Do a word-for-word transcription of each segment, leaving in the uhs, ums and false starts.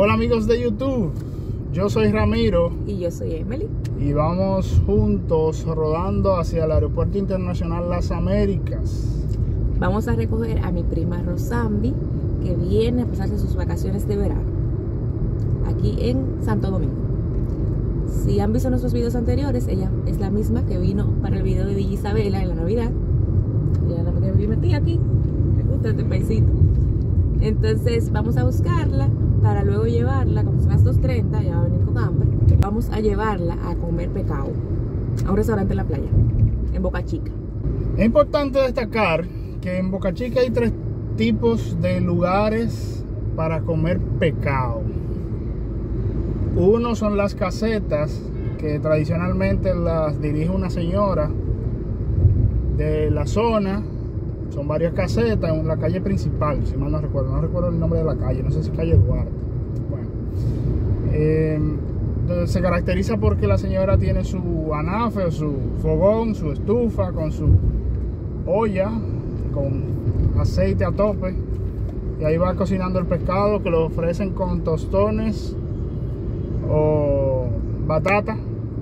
Hola amigos de YouTube, yo soy Ramiro y yo soy Emily y vamos juntos rodando hacia el Aeropuerto Internacional Las Américas. Vamos a recoger a mi prima Rosambi, que viene a pasarse sus vacaciones de verano aquí en Santo Domingo. Si han visto nuestros videos anteriores, ella es la misma que vino para el video de Villa Isabela en la Navidad. Ella es la que me metí aquí, me gusta este paisito. Entonces vamos a buscarla para luego llevarla, como son las dos treinta, ya va a venir con hambre. Vamos a llevarla a comer pescado a un restaurante en la playa, en Boca Chica. Es importante destacar que en Boca Chica hay tres tipos de lugares para comer pescado. Uno son las casetas, que tradicionalmente las dirige una señora de la zona. Son varias casetas en la calle principal, si mal no recuerdo. No recuerdo el nombre de la calle, no sé si es calle Duarte. Bueno, eh, se caracteriza porque la señora tiene su anafe o su fogón, su estufa con su olla, con aceite a tope. Y ahí va cocinando el pescado, que lo ofrecen con tostones o batata.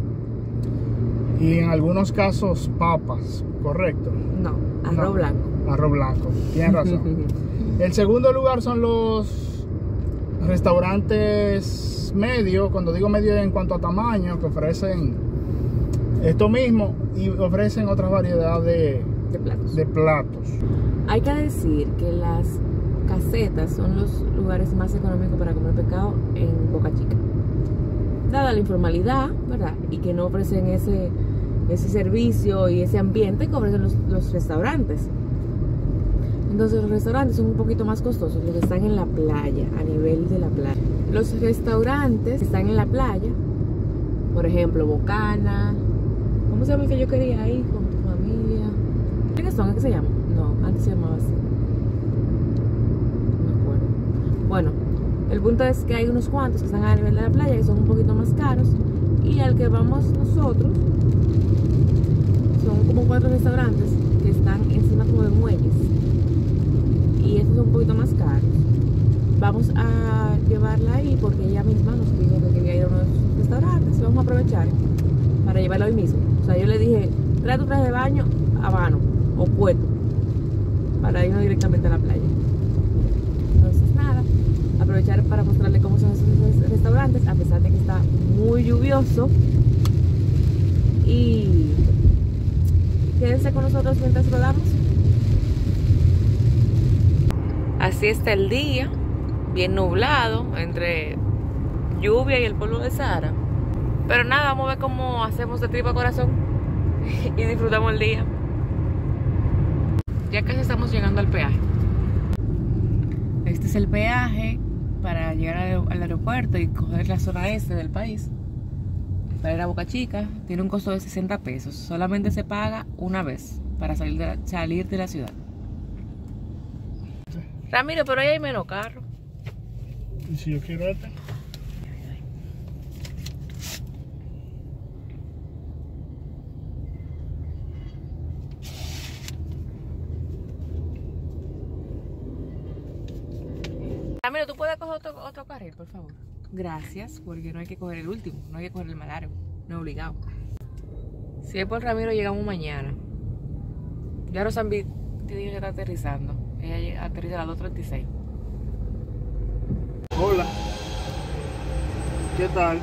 Y en algunos casos papas, ¿correcto? No, arroz no. blanco. Arroz blanco, tienes razón. El segundo lugar son los restaurantes medios, cuando digo medio en cuanto a tamaño, que ofrecen esto mismo y ofrecen otra variedad de, de, platos. de platos. Hay que decir que las casetas son los lugares más económicos para comer pescado en Boca Chica, dada la informalidad, ¿verdad? Y que no ofrecen ese, ese servicio y ese ambiente que ofrecen los, los restaurantes. Entonces los restaurantes son un poquito más costosos, los que están en la playa, a nivel de la playa. Los restaurantes que están en la playa, por ejemplo, Bocana, ¿cómo se llama el que yo quería ir con tu familia? ¿Quiénes son? ¿Qué se llama? No, antes se llamaba así. No me acuerdo. Bueno, el punto es que hay unos cuantos que están a nivel de la playa que son un poquito más caros, y al que vamos nosotros son como cuatro restaurantes que están encima como de muelles, y estos son un poquito más caros. Vamos a llevarla ahí porque ella misma nos dijo que quería ir a uno de sus restaurantes y vamos a aprovechar para llevarla hoy mismo. O sea, yo le dije, trae tu traje de baño a mano o puesto para irnos directamente a la playa. Entonces nada, aprovechar para mostrarle cómo son esos restaurantes, a pesar de que está muy lluvioso. Y quédense con nosotros mientras rodamos. Así está el día, bien nublado, entre lluvia y el polvo de Sahara. Pero nada, vamos a ver cómo hacemos de tripa corazón y disfrutamos el día. Ya casi estamos llegando al peaje. Este es el peaje para llegar al aeropuerto y coger la zona este del país. Para ir a Boca Chica tiene un costo de sesenta pesos. Solamente se paga una vez para salir de la, salir de la ciudad. Ramiro, pero ahí hay menos carro. ¿Y si yo quiero este? Ramiro, ¿tú puedes coger otro, otro carril, por favor? Gracias, porque no hay que coger el último, no hay que coger el más largo, no es obligado. Si es por Ramiro, llegamos mañana. Ya Rosambi te dijo que está aterrizando. Ella aterriza a las dos treinta y seis. Hola, ¿qué tal?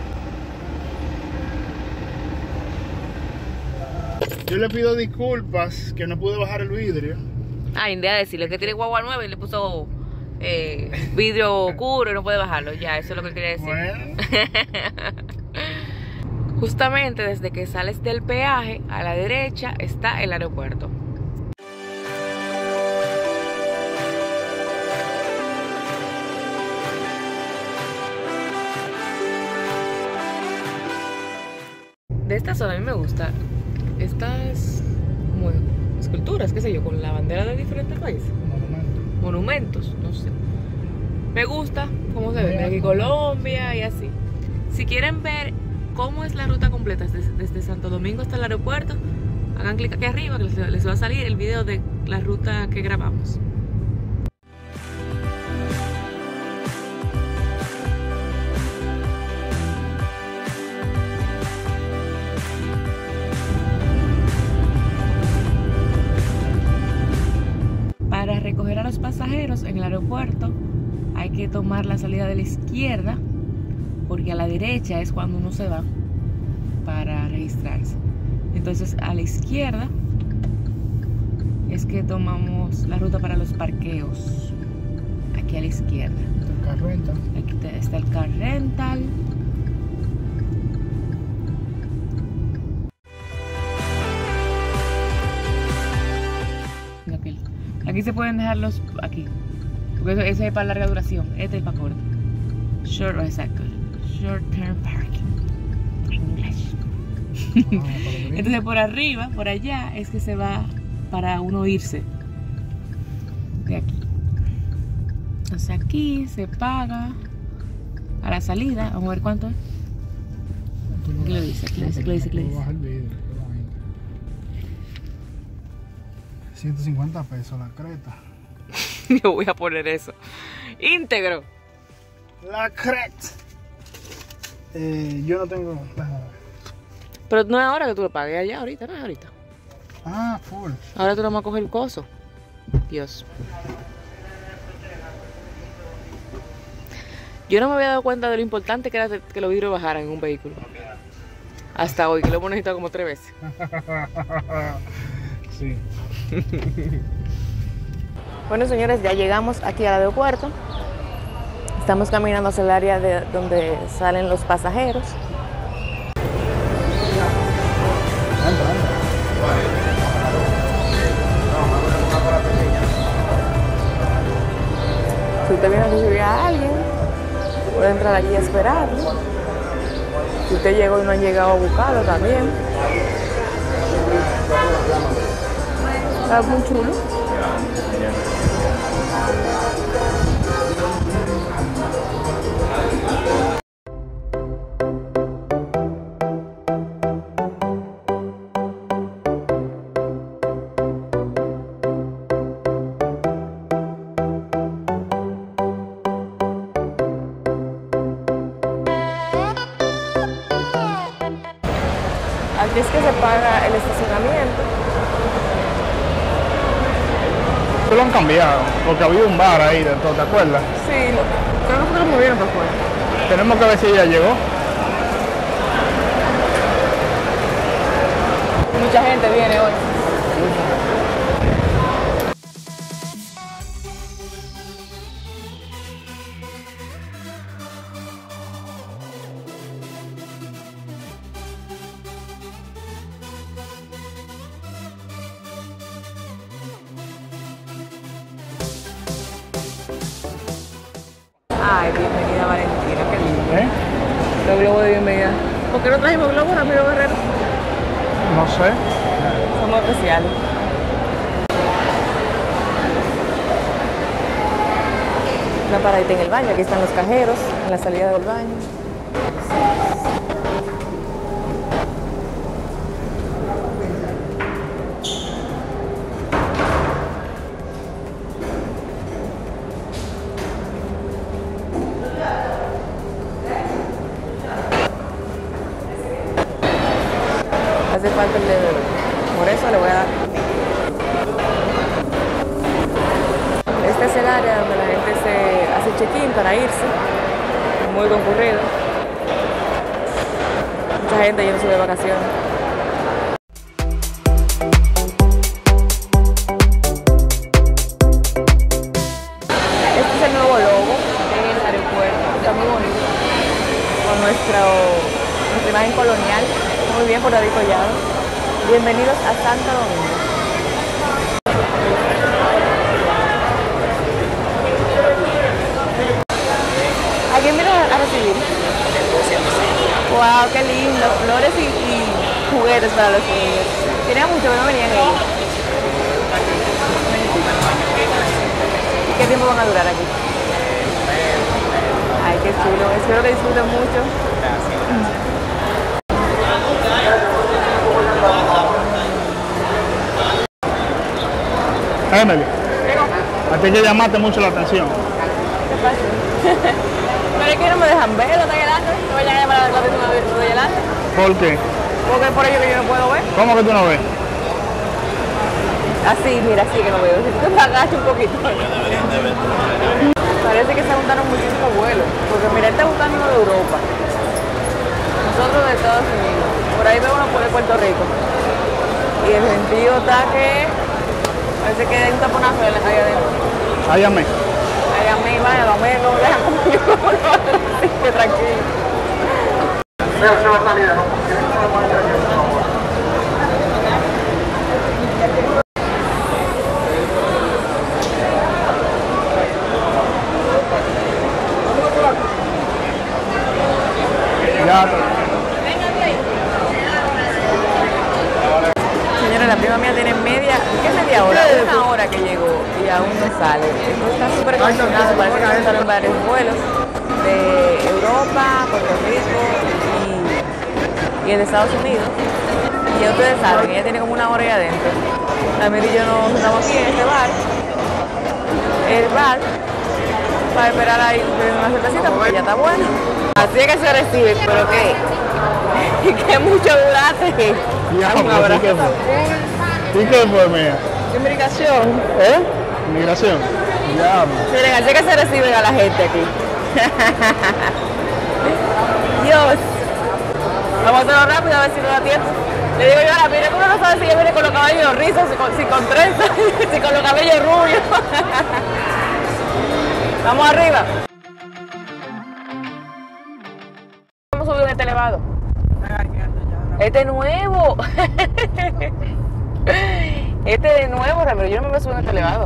Yo le pido disculpas que no pude bajar el vidrio. Ah, India decirle que tiene guagua nueva y le puso eh, vidrio oscuro y no puede bajarlo. Ya, eso es lo que quería decir. Bueno. Justamente desde que sales del peaje, a la derecha está el aeropuerto. De esta zona a mí me gusta estas como esculturas, qué sé yo, con la bandera de diferentes países. Monumentos. Monumentos, no sé. Me gusta cómo se ve, aquí Colombia y así. Si quieren ver cómo es la ruta completa desde, desde Santo Domingo hasta el aeropuerto, hagan clic aquí arriba que les, les va a salir el video de la ruta que grabamos. pasajeros en el aeropuerto hay que tomar la salida de la izquierda, porque a la derecha es cuando uno se va para registrarse. Entonces a la izquierda es que tomamos la ruta para los parqueos. Aquí a la izquierda. El car rental. Aquí está el car rental. Aquí, aquí se pueden dejar los... Aquí. Porque ese es para larga duración. Este es para corto. Short, exacto. Short term parking. English. Ah, Entonces por arriba, por allá, es que se va para uno irse. De aquí. Entonces aquí se paga a la salida. Vamos a ver cuánto es. ¿Qué le dice? ¿Qué le dice? ¿Qué le dice? ¿Qué le dice? ciento cincuenta pesos la creta. Yo voy a poner eso. Íntegro. La creta. Eh, yo no tengo. Pero no es ahora que tú lo pagues, allá ahorita, no es ahorita. Ah, full. Ahora tú lo vas a coger el coso. Dios. Yo no me había dado cuenta de lo importante que era que los vidrios bajaran en un vehículo. Hasta hoy, que lo hemos necesitado como tres veces. Sí. Bueno, señores, ya llegamos aquí al aeropuerto. Estamos caminando hacia el área de donde salen los pasajeros. Entra, entra. Si usted viene a recibir a alguien, puede entrar aquí a esperarlo. Si usted llegó y no han llegado a buscarlo también. Está muy chulo. Aquí es que se paga el estacionamiento. Esto lo han cambiado, porque había un bar ahí dentro, ¿te acuerdas? Sí, lo, creo que lo movieron para afuera. Tenemos que ver si ya llegó. Mucha gente viene hoy. Ay, bienvenida Valentina, qué lindo. ¿Eh? Los globos de bienvenida. ¿Por qué no trajimos globos, Ramiro Guerrero? No sé. Somos especiales. Una paradita en el baño, aquí están los cajeros, en la salida del baño. Hace falta el dedo, por eso le voy a dar. Este es el área donde la gente se hace check-in para irse, muy concurrido. Mucha gente yéndose de vacaciones. Este es el nuevo logo del aeropuerto, está muy bonito, con nuestro, nuestra imagen colonial. Muy bien bordadito ya. Bienvenidos a Santo Domingo. ¿A quién vino a recibir? Wow, qué lindo. Flores y, y juguetes para los niños. Tenía mucho que no venían ellos. ¿Y qué tiempo van a durar aquí? Ay, qué chulo. Espero que disfruten mucho. Gracias. Emily, a ti que llamaste mucho la atención. ¿Qué pasa? Pero es que no me dejan ver, lo está delante. No me vayan a llamar la atención de delante. ¿Por qué? Porque es por ello que yo no puedo ver. ¿Cómo que tú no ves? Así, mira, así que no veo. Si tú te agachas un poquito. Parece que se juntaron muchísimos vuelos. Porque mira, él está buscando uno de Europa. Nosotros de Estados Unidos. Por ahí veo uno por Puerto Rico. Y el sentido está que parece que hay un taponazo ahí adentro. Ay, amén. Ay, amén, vaya, lo amén, no me dejan como yo. Que tranquilo. Veo que va a salir, ¿no? ¿Quieren que se lo muestre aquí, por favor? Señora, la prima mía tiene media, ¿qué media hora? Una hora que llegó y aún no sale. Esto está súper congestionado, parece que van a en varios vuelos de Europa, Puerto Rico y, y el de Estados Unidos. Y ya ustedes saben, ella tiene como una hora ahí adentro. También y yo nos estamos aquí en este bar, el bar, para esperar ahí una cervecita porque ya está bueno. Así es que se recibe, pero ¿qué? ¿Qué mucho duraste? Ya, Un abrazo. ¿y qué fue? ¿Y qué fue, mía? Inmigración. ¿Eh? Migración. Ya, Miren, así es que se reciben a la gente aquí. Dios. Vamos a hacerlo rápido a ver si no da tiempo. Le digo yo a la mire que uno no sabe si ella viene con los cabellos rizos, si con, si con trenzas, si con los cabellos rubios. Vamos arriba. Vamos a subir en este elevado. Este nuevo. Este de nuevo, Ramiro. Yo no me voy a subir en este elevado.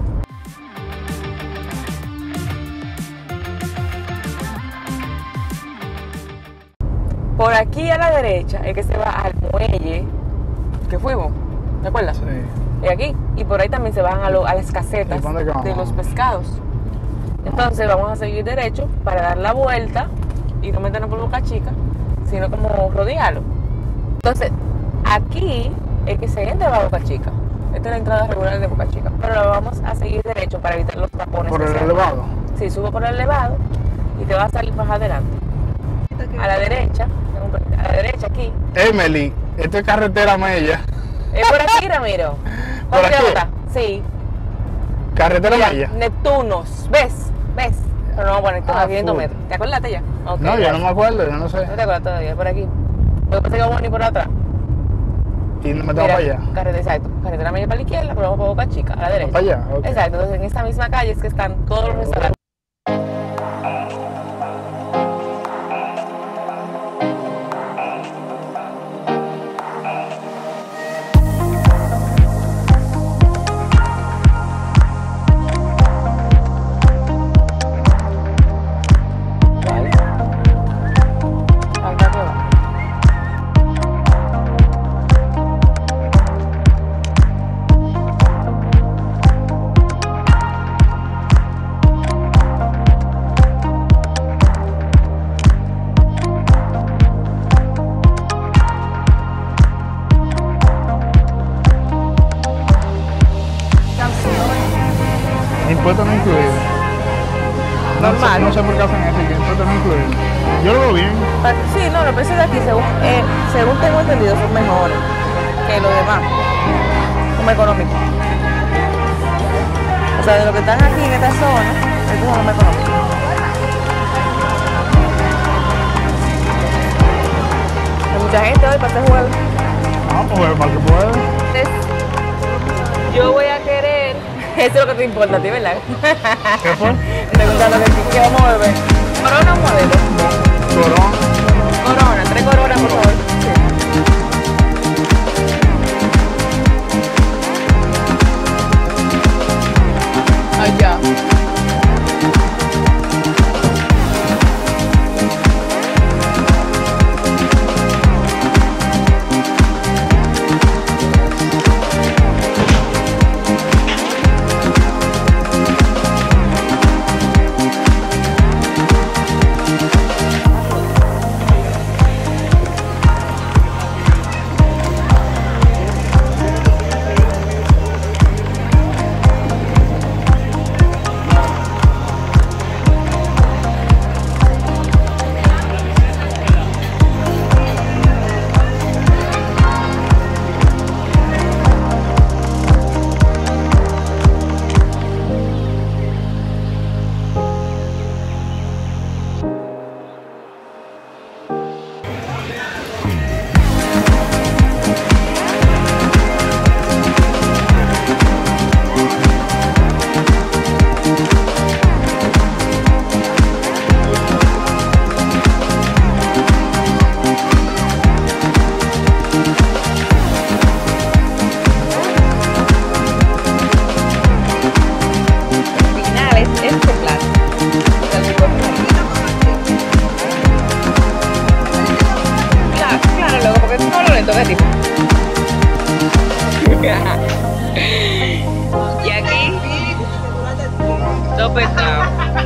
Por aquí a la derecha es que se va al muelle que fuimos, ¿te acuerdas? sí. Y aquí, y por ahí también se van a, lo, a las casetas ¿Y dónde vamos? de los pescados. Entonces vamos a seguir derecho para dar la vuelta y no meternos por Boca Chica, sino como rodearlo. Entonces, aquí es que se entra a Boca Chica. Esta es la entrada regular de Boca Chica, pero la vamos a seguir derecho para evitar los tapones. ¿Por que el se elevado? Sí, sube por el elevado y te va a salir más adelante. A la derecha, a la derecha aquí. Emily, esto es carretera Mella. Es por aquí, Ramiro. ¿Por ¿Cuánto aquí? está? Sí. Carretera Mira, Mella. Neptunos. ¿Ves? ¿Ves? Pero no vamos a poner Neptunos Ah, a quinientos full. metros. ¿Te acuerdas ya? Okay, No, yo ya. no me acuerdo, yo no sé. No te acuerdas todavía, por aquí. Lo que pasa es que vamos a venir por atrás. Y no me tengo Mira, para allá. Carretera, exacto. Carretera media para la izquierda, pero vamos por Boca Chica, a la derecha. Para allá, ok. Exacto. Entonces en esta misma calle es que están todos los restaurantes. Impuestos no incluidos. No sé, Normal. no sé por qué hacen eso, que impuestos no incluidos. Yo lo veo bien. Sí, no, los precios de aquí, según, eh, según tengo entendido, son mejores que los demás, como económicos. O sea, de los que están aquí en esta zona, estos son los más económicos. Hay mucha gente hoy para este juego. Ah, pues para que pueda. Entonces, yo voy a querer, eso es lo que te importa a ti, ¿verdad? ¿Qué fue? Preguntando que qué vamos a beber. Corona o modelo. Corona. Corona, tres coronas, por favor. Allá. pescado.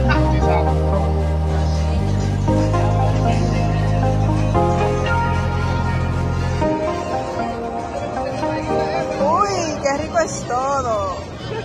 Uy, qué rico es todo.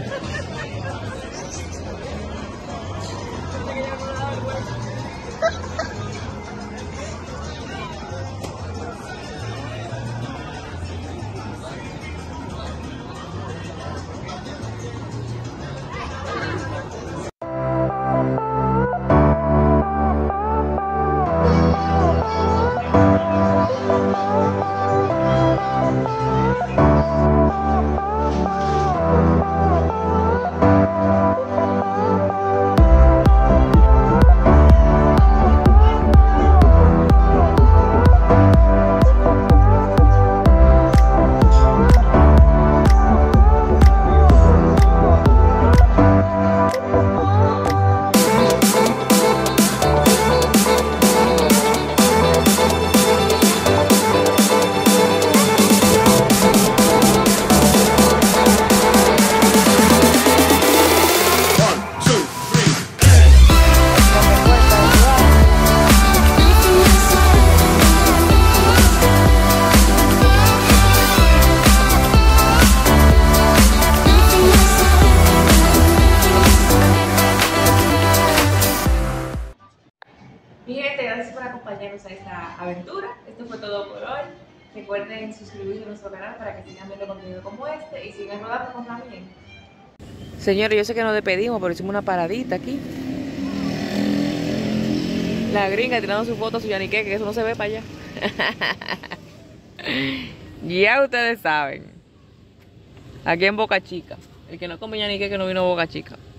Mi gente, gracias por acompañarnos a esta aventura. Esto fue todo por hoy. Recuerden suscribirse a nuestro canal para que sigan viendo contenido como este y sigan rodando con Ramien. Señores, yo sé que nos despedimos, pero hicimos una paradita aquí. La gringa tirando su foto a su yanique, que eso no se ve para allá. Ya ustedes saben. Aquí en Boca Chica. El que no come yanique que no vino a Boca Chica.